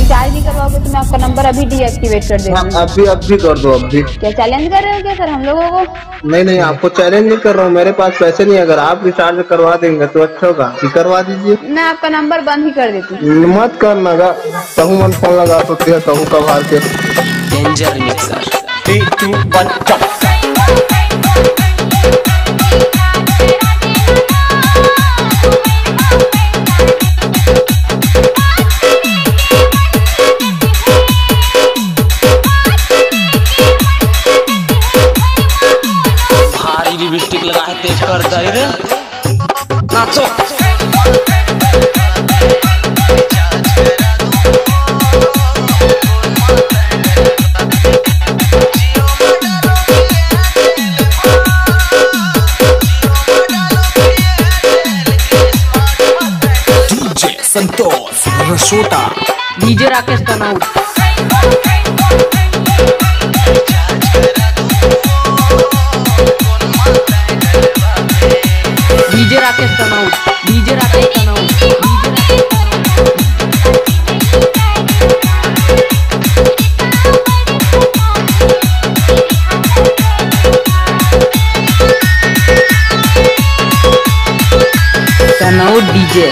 Recharge नहीं करवाओगे तो मैं आपका नंबर अभी डीएक्टिवेट कर देती हूँ। अभी कर दो अभी। क्या चैलेंज कर रहे हो क्या सर हम लोगों को? नहीं आपको चैलेंज नहीं कर रहा हूँ, मेरे पास पैसे नहीं। अगर आप रिचार्ज करवा देंगे तो अच्छा होगा, करवा दीजिए। मैं आपका नंबर बंद ही कर देती हूँ। मत करना गा, कहूँ मन फोन लगा सकते हैं, कहूँ कभार के। Danger mixer 3, 2, 1 jump. भारी लिपस्टिक लगा है, तेज कर दे रे नाचो। Santosh Rasota, DJ Rakesh Tarkane, DJ Rakesh Tarkane, DJ Rakesh Tarkane, Tarkane DJ.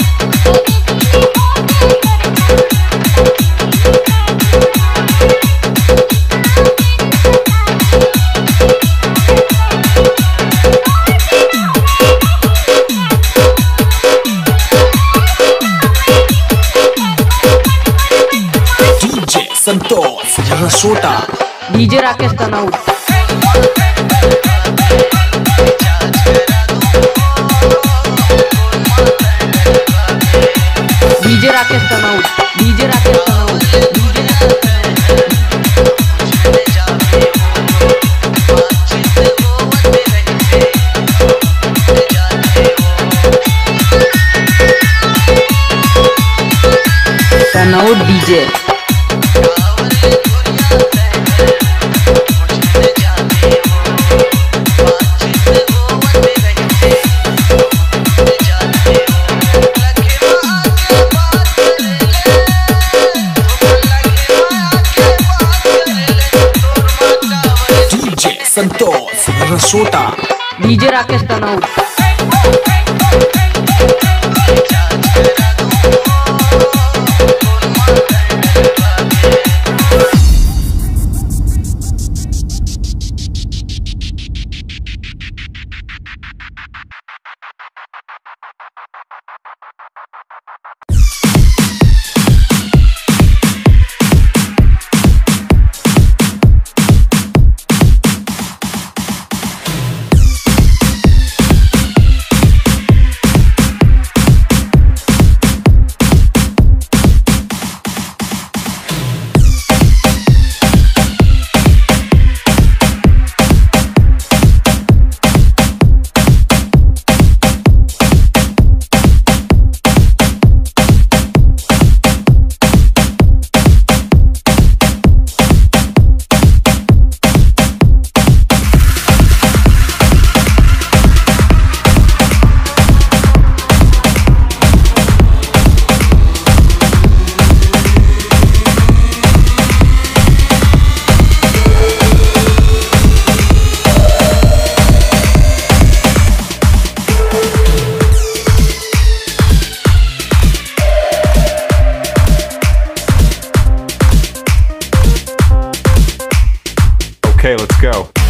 Santosh Rasota, DJ Rakesh Tarkane, DJ Rakesh Tarkane, DJ Rakesh Tarkane, Tarkane DJ. Santosh Rasota, DJ Rakesh Tarkane. Okay, let's go.